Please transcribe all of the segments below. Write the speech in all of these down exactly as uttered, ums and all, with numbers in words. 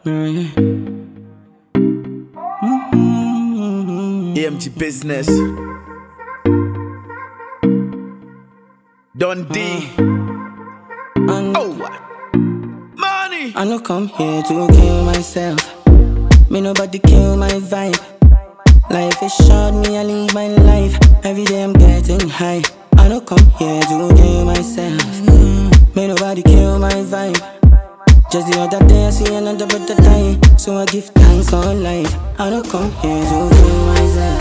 A M G Business. Dundee. Oh, money. I no come here to kill myself. Me nobody kill my vibe. Life is short, me I live my life. Every day I'm getting high. I no come here to kill myself. Me nobody kill my vibe. Just the other day I see another brother die, so I give thanks for life. I don't come here to kill myself.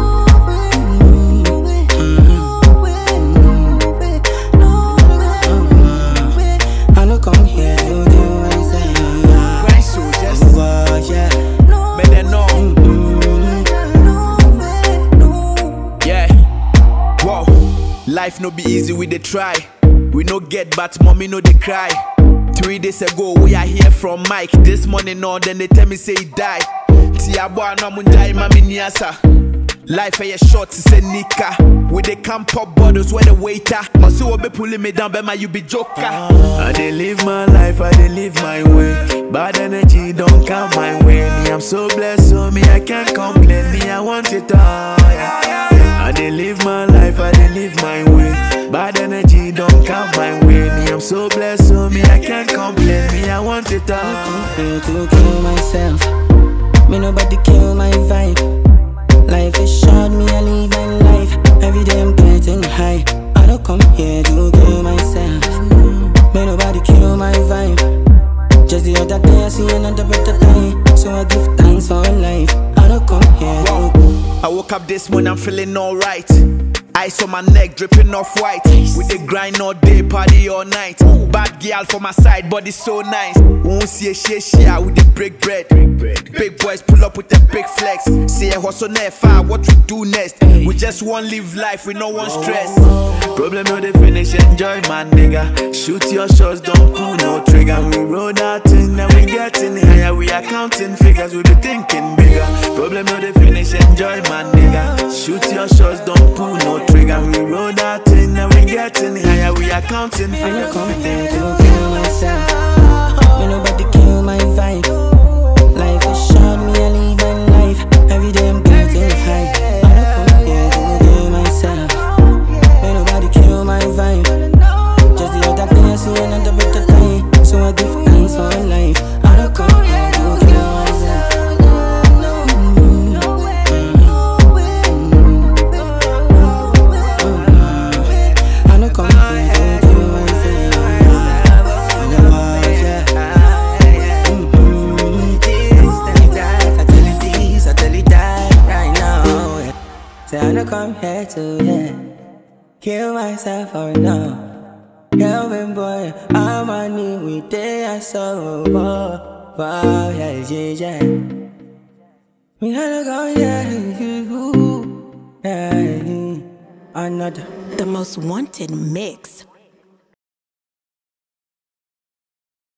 I don't come here to kill myself. Grind soldiers. Oh, yeah. Better know. Yeah. Whoa. Life no be easy, we dey try. We no get but mommy no dey cry. Three days ago, we are here from Mike. This morning on, then they tell me say he died. Tiabo no munjai mami niasa. Life is short, it's a nika. With the camp pop bottles where the waiter. Must you be pulling me down, Bema, you be joker. I dey live my life, I dey live my way. Bad energy don't come my way. Me, I'm so blessed, so me, I can't complain. Me, I want it all. Yeah. I dey live my life, I dey live my way. Bad energy don't come my way. Me, I'm so blessed, so me, I can't complain. Me, I want it all. I come here to kill myself. Me nobody kill my vibe. Life is short, me I live my life. Every day I'm getting high. I don't come here to kill myself. Me nobody kill my vibe. Just the other day I see another brother die, so I give thanks for life. I don't come here to... I woke up this morning, I'm feeling alright. Ice on my neck, dripping off white. With the grind all day, party all night. Bad girl for my side, body so nice. Won't see a shit shit with the break bread. Big boys pull up with the big flex. Say a hustle never far, what we do next? We just want live life with no one stress. Problem no they finish, enjoy my nigga. Shoot your shots, don't pull no trigger. We roll that thing, now we getting higher. We are counting figures, we be thinking bigger. Problem no they finish, enjoy my nigga. Shoot your shots, don't pull no trigger. We roll that thing, now we getting higher. We are counting figures. I don't come here to kill myself. Me nobody kill my vibe. Life is short, me I live my life. Every day I'm getting high. I don't come here to kill myself. Me nobody kill my vibe. Just the other day I see another brother die, so I give thanks for life. I don't come here to kill myself. I don't come here to kill myself. I don't come here to, yeah, kill myself or no. Kelvynboy, Armani, we there so wow, wow, yeah, yeah, yeah. We gotta go, yeah, yeah, another. The most wanted mix.